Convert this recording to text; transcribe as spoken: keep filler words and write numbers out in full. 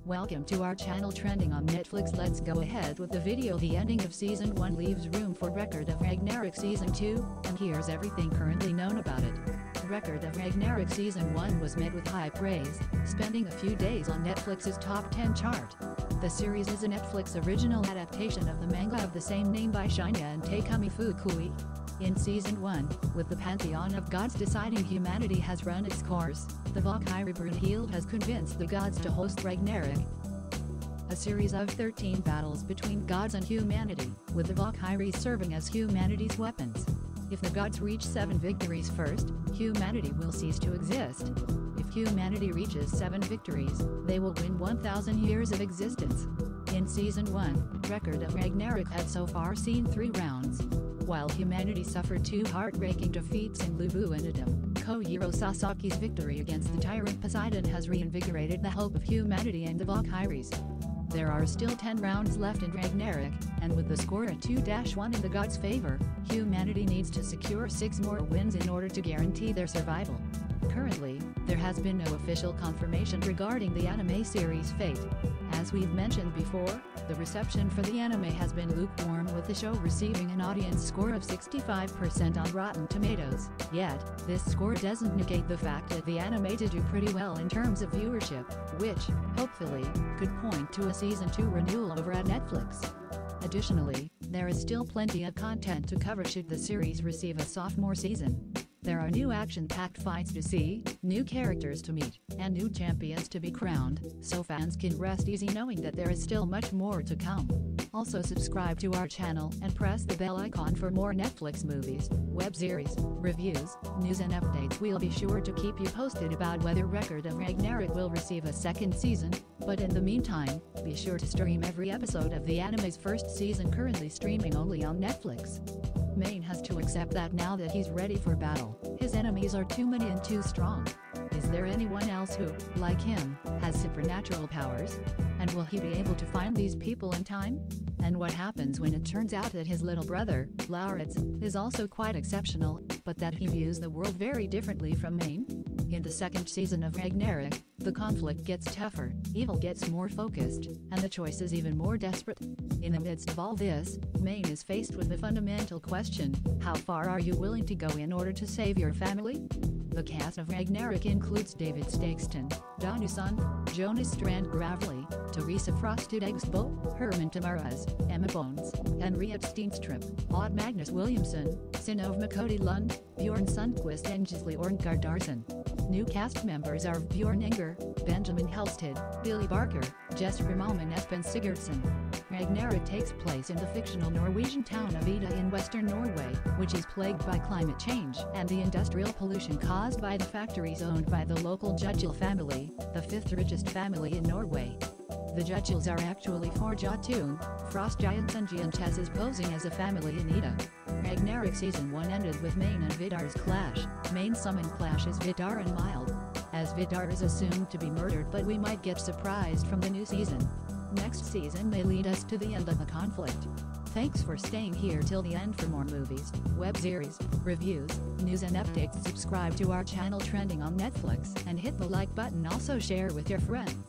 Welcome to our channel Trending on Netflix. Let's go ahead with the video. The ending of Season one leaves room for Record of Ragnarok Season two, and here's everything currently known about it. Record of Ragnarok Season one was met with high praise, spending a few days on Netflix's top ten chart. The series is a Netflix original adaptation of the manga of the same name by Shinya and Takumi Fukui. In Season one, with the pantheon of gods deciding humanity has run its course, the Valkyrie Brunhild has convinced the gods to host Ragnarok, a series of thirteen battles between gods and humanity, with the Valkyries serving as humanity's weapons. If the gods reach seven victories first, humanity will cease to exist. If humanity reaches seven victories, they will win one thousand years of existence. In Season one, Record of Ragnarok had so far seen three rounds. While humanity suffered two heartbreaking defeats in Lubu and Adam, Kojiro Sasaki's victory against the tyrant Poseidon has reinvigorated the hope of humanity and the Valkyries. There are still ten rounds left in Ragnarok, and with the score at two to one in the gods' favor, humanity needs to secure six more wins in order to guarantee their survival. Currently, there has been no official confirmation regarding the anime series' fate. As we've mentioned before, the reception for the anime has been lukewarm, with the show receiving an audience score of sixty-five percent on Rotten Tomatoes. Yet, this score doesn't negate the fact that the anime did do pretty well in terms of viewership, which, hopefully, could point to a Season two renewal over at Netflix. Additionally, there is still plenty of content to cover should the series receive a sophomore season. There are new action-packed fights to see, new characters to meet, and new champions to be crowned, so fans can rest easy knowing that there is still much more to come. Also subscribe to our channel and press the bell icon for more Netflix movies, web series, reviews, news and updates. We'll be sure to keep you posted about whether Record of Ragnarok will receive a second season, but in the meantime, be sure to stream every episode of the anime's first season, currently streaming only on Netflix. Main has to accept that now that he's ready for battle, his enemies are too many and too strong. Is there anyone else who, like him, has supernatural powers? And will he be able to find these people in time? And what happens when it turns out that his little brother, Lauritz, is also quite exceptional, but that he views the world very differently from Main? In the second season of Ragnarok, the conflict gets tougher, evil gets more focused, and the choice is even more desperate. In the midst of all this, Main is faced with the fundamental question: how far are you willing to go in order to save your family? The cast of Ragnarok includes David Stakeston, Danu Sun, Jonas Strand Gravely, Teresa Frosted Exbo, Herman Tamaras, Emma Bones, Henriette Steenstrup, Odd Magnus Williamson, Sinov Makoti Lund, Bjorn Sundquist and Gisli Orngardarsson. New cast members are Bjorn Inger, Benjamin Helsted, Billy Barker, Jesper Malm and Espen Sigurdsson. Ragnarok takes place in the fictional Norwegian town of Ida in western Norway, which is plagued by climate change and the industrial pollution caused by the factories owned by the local Judgel family, the fifth richest family in Norway. The Judgels are actually four Jotun, frost giants and giantesses posing as a family in Ida. Ragnarok Season one ended with Main and Vidar's clash. Main summoned clashes Vidar and Mild, as Vidar is assumed to be murdered, but we might get surprised from the new season. Next season may lead us to the end of the conflict. Thanks for staying here till the end. For more movies, web series, reviews, news and updates, subscribe to our channel Trending on Netflix and hit the like button. Also share with your friends.